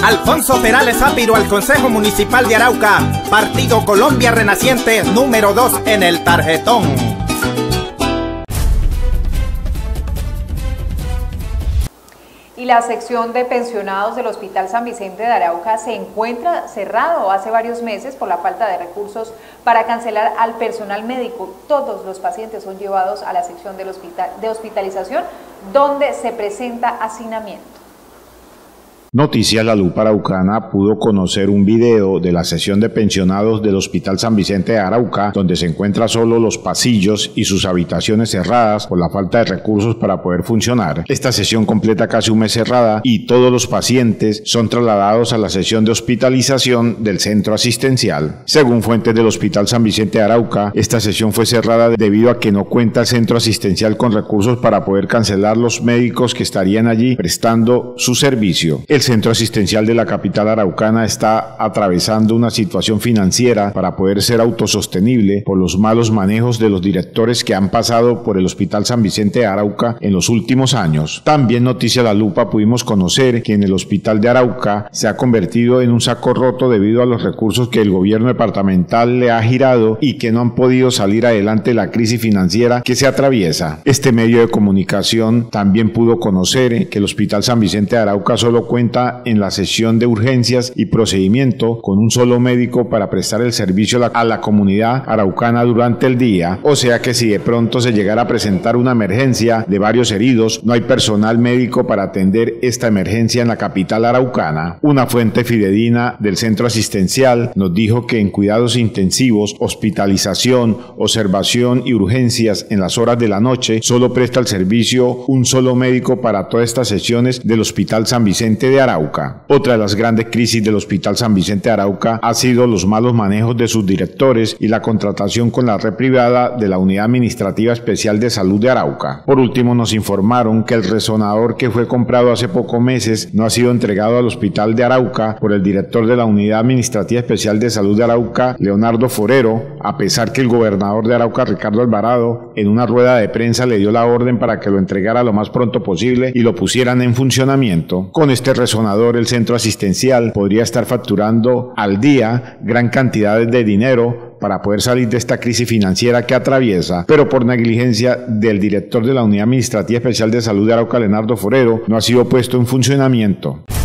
Alfonso Perales Zápiro al Consejo Municipal de Arauca, Partido Colombia Renaciente, número 2 en el tarjetón. Y la sección de pensionados del Hospital San Vicente de Arauca se encuentra cerrado hace varios meses por la falta de recursos para cancelar al personal médico. Todos los pacientes son llevados a la sección de hospitalización, donde se presenta hacinamiento. Noticias La Lupa Araucana pudo conocer un video de la sesión de pensionados del Hospital San Vicente de Arauca, donde se encuentra solo los pasillos y sus habitaciones cerradas por la falta de recursos para poder funcionar. Esta sesión completa casi un mes cerrada y todos los pacientes son trasladados a la sesión de hospitalización del centro asistencial. Según fuentes del Hospital San Vicente de Arauca, esta sesión fue cerrada debido a que no cuenta el centro asistencial con recursos para poder cancelar los médicos que estarían allí prestando su servicio. El centro asistencial de la capital araucana está atravesando una situación financiera para poder ser autosostenible por los malos manejos de los directores que han pasado por el Hospital San Vicente de Arauca en los últimos años. También Noticia La Lupa pudimos conocer que en el Hospital de Arauca se ha convertido en un saco roto debido a los recursos que el gobierno departamental le ha girado y que no han podido salir adelante de la crisis financiera que se atraviesa. Este medio de comunicación también pudo conocer que el Hospital San Vicente de Arauca solo cuenta en la sesión de urgencias y procedimiento con un solo médico para prestar el servicio a la comunidad araucana durante el día, o sea que si de pronto se llegara a presentar una emergencia de varios heridos, no hay personal médico para atender esta emergencia en la capital araucana. Una fuente fidedigna del centro asistencial nos dijo que en cuidados intensivos, hospitalización, observación y urgencias en las horas de la noche, solo presta el servicio un solo médico para todas estas sesiones del Hospital San Vicente de Arauca. Otra de las grandes crisis del Hospital San Vicente de Arauca ha sido los malos manejos de sus directores y la contratación con la red privada de la Unidad Administrativa Especial de Salud de Arauca. Por último, nos informaron que el resonador que fue comprado hace pocos meses no ha sido entregado al Hospital de Arauca por el director de la Unidad Administrativa Especial de Salud de Arauca, Leonardo Forero, a pesar que el gobernador de Arauca, Ricardo Alvarado, en una rueda de prensa le dio la orden para que lo entregara lo más pronto posible y lo pusieran en funcionamiento. Con este resonador, el centro asistencial podría estar facturando al día gran cantidad de dinero para poder salir de esta crisis financiera que atraviesa, pero por negligencia del director de la Unidad Administrativa Especial de Salud de Arauca, Leonardo Forero, no ha sido puesto en funcionamiento.